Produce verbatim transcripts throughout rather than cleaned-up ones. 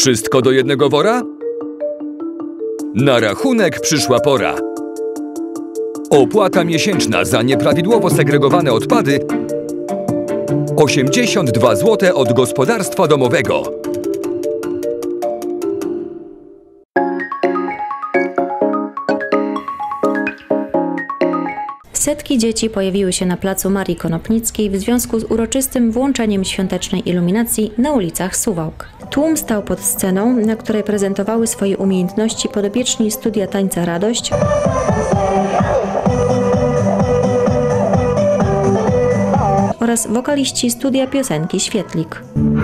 Wszystko do jednego wora? Na rachunek przyszła pora. Opłata miesięczna za nieprawidłowo segregowane odpady osiemdziesiąt dwa złote od gospodarstwa domowego. Setki dzieci pojawiły się na placu Marii Konopnickiej w związku z uroczystym włączeniem świątecznej iluminacji na ulicach Suwałk. Tłum stał pod sceną, na której prezentowały swoje umiejętności podopieczni Studia Tańca Radość oraz wokaliści Studia Piosenki Świetlik.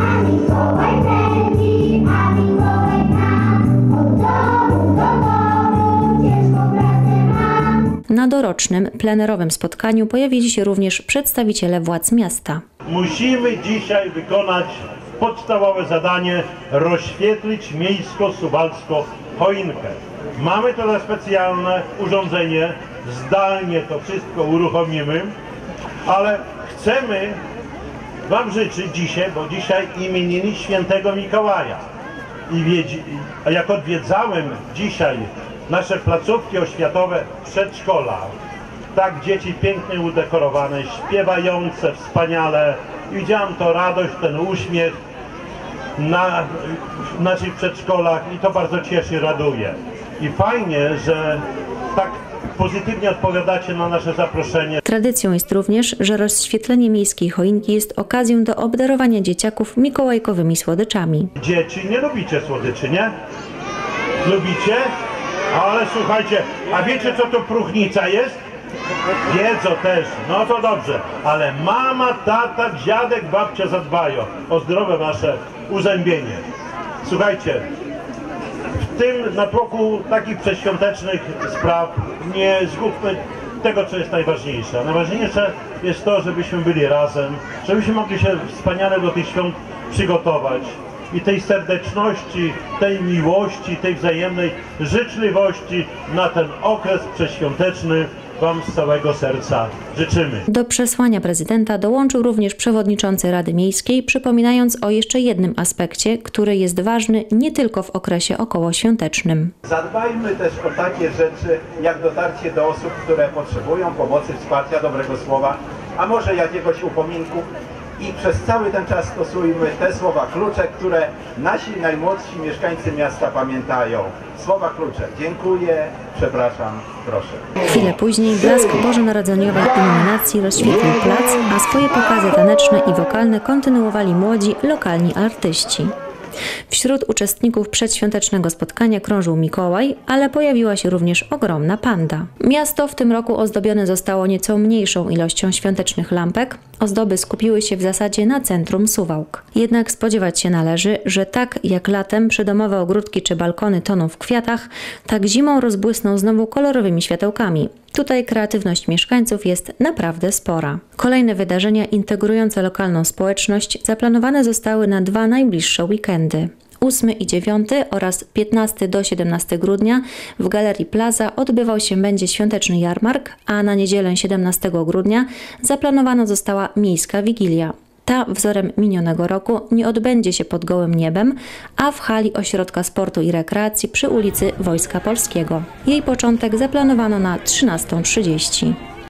Na dorocznym, plenerowym spotkaniu pojawili się również przedstawiciele władz miasta. Musimy dzisiaj wykonać podstawowe zadanie, rozświetlić miejsko-suwalską choinkę. Mamy tutaj specjalne urządzenie, zdalnie to wszystko uruchomimy, ale chcemy Wam życzyć dzisiaj, bo dzisiaj imieniny Świętego Mikołaja. I wiedzi, a jak odwiedzałem dzisiaj nasze placówki oświatowe, przedszkola, tak dzieci pięknie udekorowane, śpiewające wspaniale. Widziałem to radość, ten uśmiech na w naszych przedszkolach i to bardzo cieszy, raduje. I fajnie, że tak pozytywnie odpowiadacie na nasze zaproszenie. Tradycją jest również, że rozświetlenie miejskiej choinki jest okazją do obdarowania dzieciaków mikołajkowymi słodyczami. Dzieci, nie lubicie słodyczy, nie? Lubicie? Ale słuchajcie, a wiecie co to próchnica jest? Wiedzą też, no to dobrze, ale mama, tata, dziadek, babcia zadbają o zdrowe wasze uzębienie. Słuchajcie, w tym natłoku takich przedświątecznych spraw nie zgubmy tego, co jest najważniejsze. Najważniejsze jest to, żebyśmy byli razem, żebyśmy mogli się wspaniale do tych świąt przygotować. I tej serdeczności, tej miłości, tej wzajemnej życzliwości na ten okres przedświąteczny Wam z całego serca życzymy. Do przesłania prezydenta dołączył również przewodniczący Rady Miejskiej, przypominając o jeszcze jednym aspekcie, który jest ważny nie tylko w okresie okołoświątecznym. Zadbajmy też o takie rzeczy, jak dotarcie do osób, które potrzebują pomocy, wsparcia, dobrego słowa, a może jakiegoś upominku. I przez cały ten czas stosujmy te słowa klucze, które nasi najmłodsi mieszkańcy miasta pamiętają. Słowa klucze. Dziękuję, przepraszam, proszę. Chwilę później blask bożonarodzeniowej iluminacji rozświetlił plac, a swoje pokazy taneczne i wokalne kontynuowali młodzi, lokalni artyści. Wśród uczestników przedświątecznego spotkania krążył Mikołaj, ale pojawiła się również ogromna panda. Miasto w tym roku ozdobione zostało nieco mniejszą ilością świątecznych lampek. Ozdoby skupiły się w zasadzie na centrum Suwałk. Jednak spodziewać się należy, że tak jak latem przydomowe ogródki czy balkony toną w kwiatach, tak zimą rozbłysną znowu kolorowymi światełkami. Tutaj kreatywność mieszkańców jest naprawdę spora. Kolejne wydarzenia integrujące lokalną społeczność zaplanowane zostały na dwa najbliższe weekendy. ósmego i dziewiątego oraz piętnastego do siedemnastego grudnia w Galerii Plaza odbywał się będzie świąteczny jarmark, a na niedzielę siedemnastego grudnia zaplanowano została miejska wigilia. Ta wzorem minionego roku nie odbędzie się pod gołym niebem, a w hali Ośrodka Sportu i Rekreacji przy ulicy Wojska Polskiego. Jej początek zaplanowano na trzynastą trzydzieści.